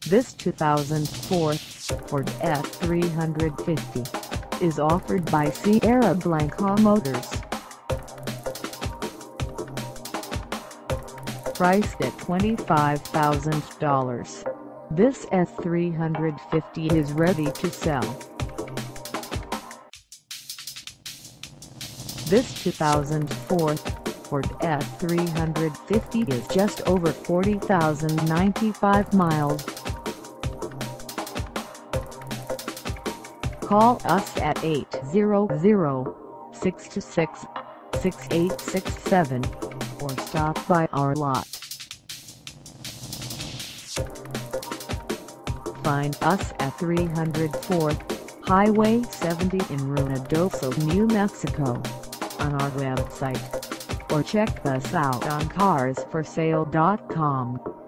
This 2004 Ford F-350 is offered by Sierra Blanca Motors. Priced at $25,000, this F-350 is ready to sell. This 2004 Ford F-350 is just over 40,095 miles. Call us at 800-626-6867 or stop by our lot. Find us at 304 Highway 70 in Ruidoso, New Mexico, on our website, or check us out on carsforsale.com.